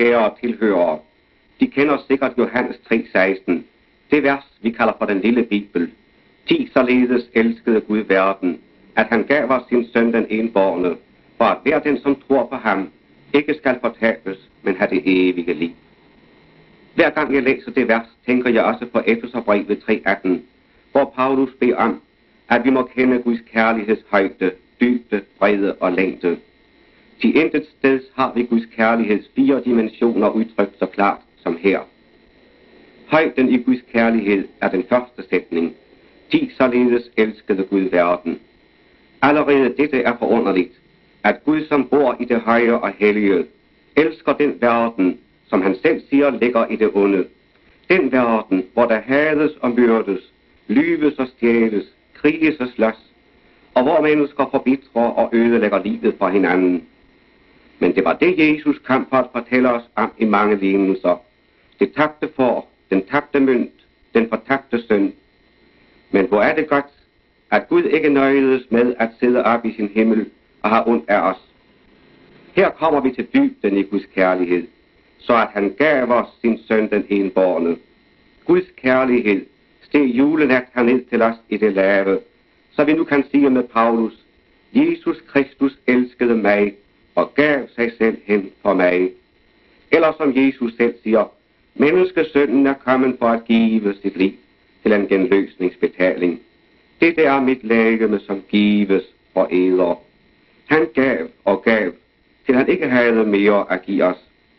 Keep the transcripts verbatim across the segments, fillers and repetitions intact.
kære tilhørere, de kender sikkert Johannes tre seksten, det vers, vi kalder for den lille Bibel. Ti således elskede Gud verden, at han gav os sin søn den enbårne, for at hver den, som tror på ham, ikke skal fortabes, men have det evige liv. Hver gang jeg læser det vers, tænker jeg også på Efeserbrevet tre atten, hvor Paulus beder om, at vi må kende Guds kærligheds højde, dybde, bredde og længde. Til intet sted har vi Guds kærligheds fire dimensioner udtrykt så klart som her. Højden i Guds kærlighed er den første sætning. Ti således elskede Gud verden. Allerede dette er forunderligt, at Gud, som bor i det høje og hellige, elsker den verden, som han selv siger ligger i det onde. Den verden, hvor der hades og myrdes, lyves og stjæles, kriges og slås, og hvor mennesker forbitrer og ødelægger livet for hinanden. Men det var det, Jesus kom for at fortælle os om i mange lignelser. Det tabte får, den tabte mønt, den fortabte søn. Men hvor er det godt, at Gud ikke nøjedes med at sidde op i sin himmel og have ondt af os. Her kommer vi til dybden i Guds kærlighed, så at han gav os sin søn den enbårne. Guds kærlighed steg julenat herned til os i det lave, så vi nu kan sige med Paulus, Jesus Kristus elskede mig og gav sig selv hen for mig. Eller som Jesus selv siger, menneskesønnen er kommet for at give sit liv til en genløsningsbetaling. Dette er mit legeme, som gives for eder. Han gav og gav, til han ikke havde mere at give os.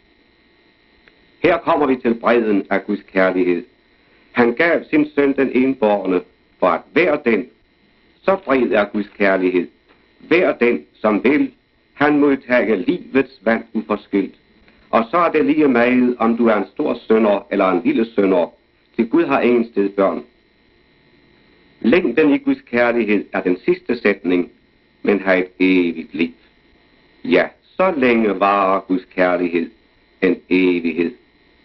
Her kommer vi til bredden af Guds kærlighed. Han gav sin søn den enbårne, for at hver den, så bred er Guds kærlighed, hver den, som vil, han modtager livets vand uforskyldt. Og så er det lige meget, om du er en stor synder eller en lille synder, til Gud har ingen sted børn. Længden i Guds kærlighed er den sidste sætning, men har et evigt liv. Ja, så længe varer Guds kærlighed en evighed.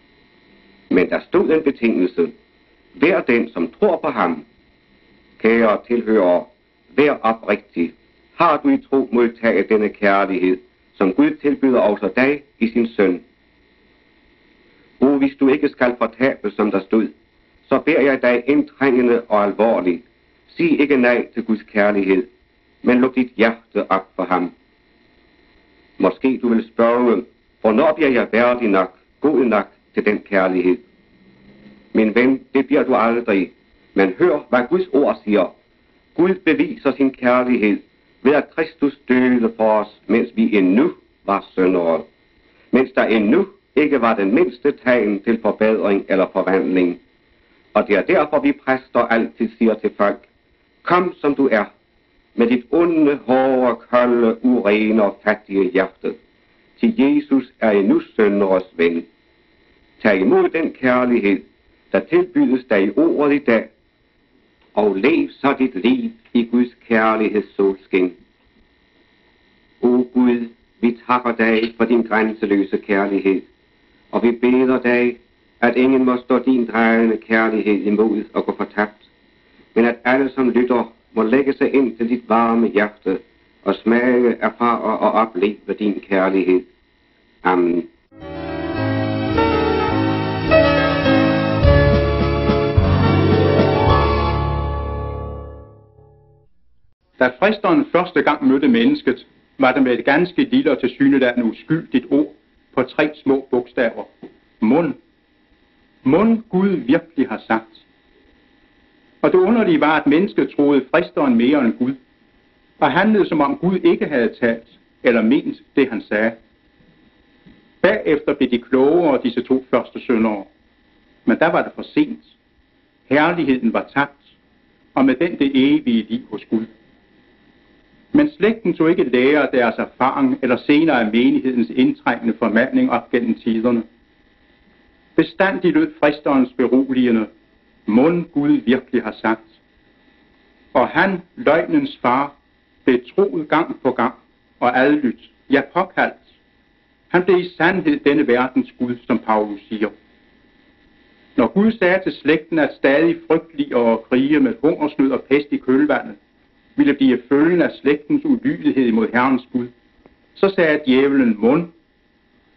Men der stod en betingelse. Hver den, som tror på ham, kære tilhører, vær oprigtig. Har du i tro modtaget denne kærlighed, som Gud tilbyder også dig i sin søn? Og hvis du ikke skal fortabe, som der stod, så beder jeg dig indtrængende og alvorligt. Sig ikke nej til Guds kærlighed, men luk dit hjerte op for ham. Måske du vil spørge, hvornår bliver jeg værdig nok, god nok til den kærlighed? Min ven, det bliver du aldrig, men hør, hvad Guds ord siger. Gud beviser sin kærlighed ved at Kristus døde for os, mens vi endnu var syndere. Mens der endnu ikke var den mindste tegn til forbedring eller forvandling. Og det er derfor, vi præster altid siger til folk, kom som du er, med dit onde, hårde, kolde, urene og fattige hjerte. Til Jesus er endnu synderes ven. Tag imod den kærlighed, der tilbydes dig i ordet i dag, og lev så dit liv i Guds kærligheds solskin. O Gud, vi takker dig for din grænseløse kærlighed, og vi beder dig, at ingen må stå din drejende kærlighed imod og gå fortabt, men at alle, som lytter, må lægge sig ind til dit varme hjerte og smage, erfare og opleve din kærlighed. Amen. Da fristeren første gang mødte mennesket, var det med et ganske lille og tilsyneladende uskyldigt ord på tre små bogstaver. Mund. Mund Gud virkelig har sagt. Og det underlige var, at mennesket troede fristeren mere end Gud, og handlede som om Gud ikke havde talt eller ment det, han sagde. Bagefter blev de klogere, disse to første syndere, men der var det for sent. Herligheden var tabt, og med den det evige liv hos Gud. Men slægten tog ikke lære af deres erfaring eller senere af menighedens indtrængende formaning op gennem tiderne. Bestandig lød fristerens beroligende, mund Gud virkelig har sagt. Og han, løgnens far, blev troet gang på gang og adlydt, ja påkaldt. Han blev i sandhed denne verdens Gud, som Paulus siger. Når Gud sagde til slægten, at stadig frygteligere krige med hungersnød og pest i kølvandet ville blive følgen af slægtens ulydighed imod Herrens Gud, så sagde djævelen mund.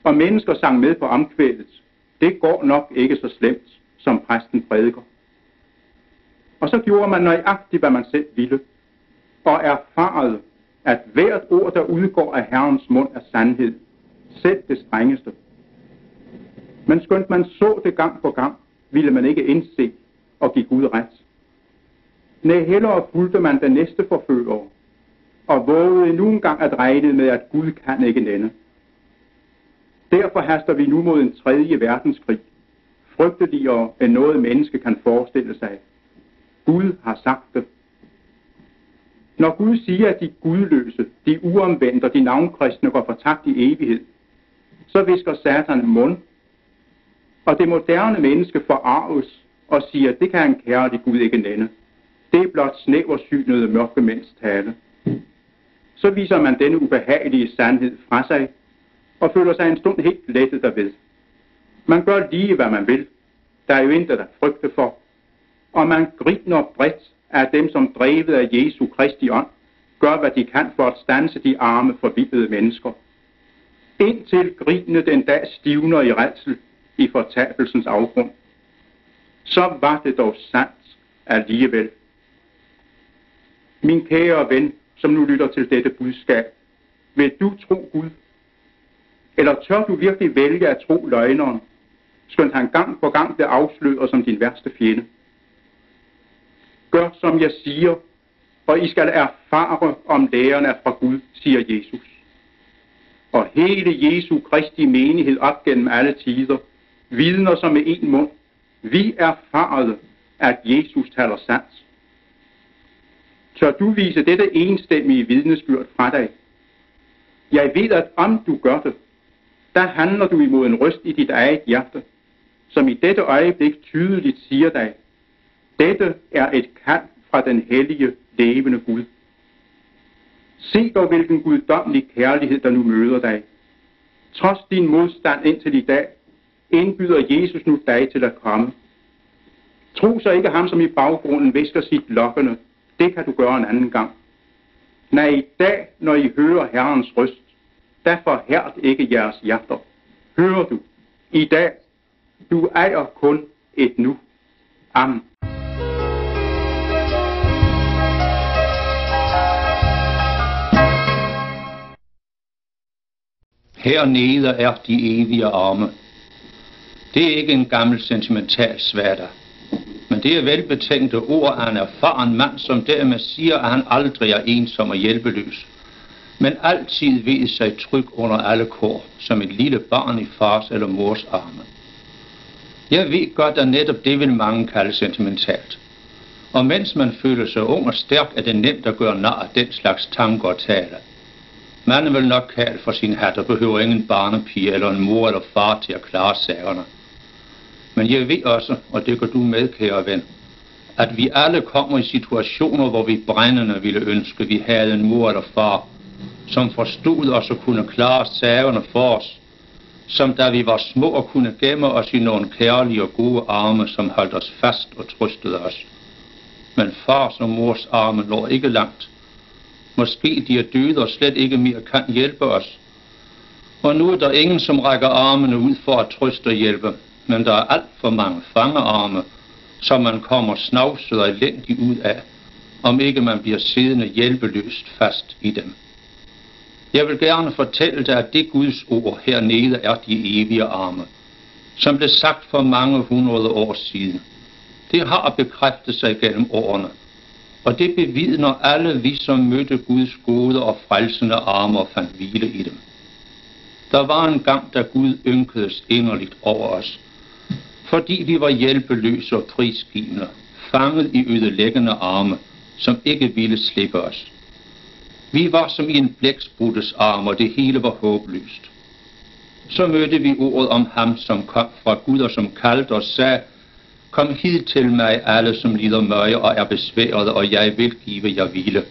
og mennesker sang med på omkvædet. Det går nok ikke så slemt, som præsten prædiker. Og så gjorde man nøjagtigt, hvad man selv ville, og erfarede, at hvert ord, der udgår af Herrens mund, er sandhed, selv det strengeste. Men skønt man så det gang på gang, ville man ikke indse og give Gud ret. Nej, hellere fulgte man den næste forfører, og vågede endnu en gang at regne med, at Gud kan ikke nænde. Derfor haster vi nu mod en tredje verdenskrig, frygteligere end noget menneske kan forestille sig. Gud har sagt det. Når Gud siger, at de gudløse, de uomvendte og de navnkristne går fortabt i evighed, så visker Satan mund, og det moderne menneske forarves og siger, at det kan en kærlig Gud ikke nænde. Det er blot snæversynede mørkemænds tale. Så viser man denne ubehagelige sandhed fra sig, og føler sig en stund helt lettet derved. Man gør lige, hvad man vil. Der er jo intet at frygte for. Og man griner bredt af dem, som drevet af Jesu Kristi ånd, gør, hvad de kan for at standse de arme, forvildede mennesker. Indtil grinet den dag stivner i rædsel i fortabelsens afgrund. Så var det dog sandt alligevel. Min kære ven, som nu lytter til dette budskab, vil du tro Gud? Eller tør du virkelig vælge at tro løgneren, skønt han gang på gang bliver afsløret som din værste fjende? Gør som jeg siger, og I skal erfare, om læren er fra Gud, siger Jesus. Og hele Jesu Kristi menighed op gennem alle tider vidner som med en mund. Vi erfarede, at Jesus taler sandt. Tør du vise dette enstemmige vidnesbyrd fra dig? Jeg ved, at om du gør det, der handler du imod en røst i dit eget hjerte, som i dette øjeblik tydeligt siger dig, dette er et kald fra den hellige, levende Gud. Se dog, hvilken guddommelig kærlighed, der nu møder dig. Trods din modstand indtil i dag, indbyder Jesus nu dig til at komme. Tro så ikke ham, som i baggrunden visker sit lokkende. Det kan du gøre en anden gang. Nej, i dag, når I hører Herrens røst, der forhærd ikke jeres hjerter. Hører du? I dag, du ejer kun et nu. Amen. Hernede er de evige arme. Det er ikke en gammel sentimental svada, men det er velbetænkte ord af en erfaren mand, som dermed siger, at han aldrig er ensom og hjælpeløs, men altid ved sig tryg under alle kår, som et lille barn i fars eller mors arme. Jeg ved godt, at netop det vil mange kalde sentimentalt. Og mens man føler sig ung og stærk, er det nemt at gøre nar af den slags tanker og tale. Manden vil nok kalde for sin hat og behøver ingen barnepige eller en mor eller far til at klare sagerne. Men jeg ved også, og det gør du med, kære ven, at vi alle kommer i situationer, hvor vi brændende ville ønske, vi havde en mor eller far, som forstod os og kunne klare sagerne for os, som da vi var små og kunne gemme os i nogle kærlige og gode arme, som holdt os fast og trøstede os. Men fars og mors arme når ikke langt. Måske de er døde og slet ikke mere kan hjælpe os. Og nu er der ingen, som rækker armene ud for at trøste og hjælpe, men der er alt for mange fangearme, som man kommer snavset og elendigt ud af, om ikke man bliver siddende hjælpeløst fast i dem. Jeg vil gerne fortælle dig, at det Guds ord hernede er de evige arme, som blev sagt for mange hundrede år siden. Det har bekræftet sig gennem årene, og det bevidner alle vi, som mødte Guds gode og frelsende arme og fandt hvile i dem. Der var en gang, da Gud ynkedes inderligt over os, fordi vi var hjælpeløse og prisgivende, fanget i ødelæggende arme, som ikke ville slippe os. Vi var som i en blækspruttes arm, og det hele var håbløst. Så mødte vi ordet om ham, som kom fra Gud og som kaldte og sagde, kom hid til mig, alle som lider mørke og er besværede, og jeg vil give jer hvile.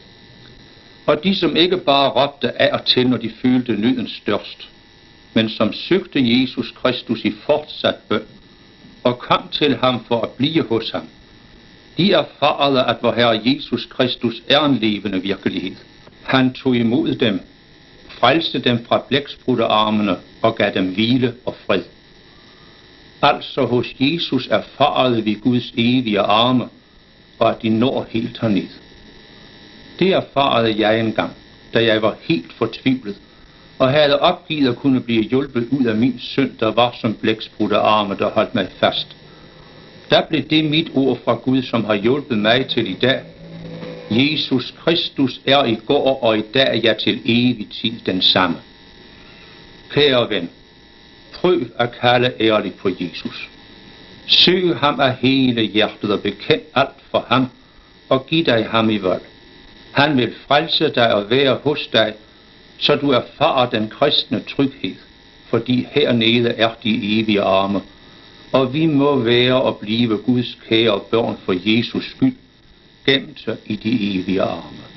Og de, som ikke bare råbte af og til, når de følte nøden størst, men som søgte Jesus Kristus i fortsat bøn, og kom til ham for at blive hos ham, de erfarede, at vor Herre Jesus Kristus er en levende virkelighed. Han tog imod dem, frelste dem fra blækspruttearmene og gav dem hvile og fred. Altså hos Jesus erfarede vi Guds evige arme, og at de når helt herned. Det erfarede jeg engang, da jeg var helt fortvivlet, og havde opgivet at kunne blive hjulpet ud af min synd, der var som blækspruttearme, der holdt mig fast. Der blev det mit ord fra Gud, som har hjulpet mig til i dag. Jesus Kristus er i går og i dag, ja til evig tid den samme. Kære ven, prøv at kalde ærligt på Jesus. Søg ham af hele hjertet og bekend alt for ham, og giv dig ham i vold. Han vil frelse dig og være hos dig, så du erfarer den kristne tryghed, fordi hernede er de evige arme, og vi må være og blive Guds kære børn for Jesus skyld, gemt i de evige arme.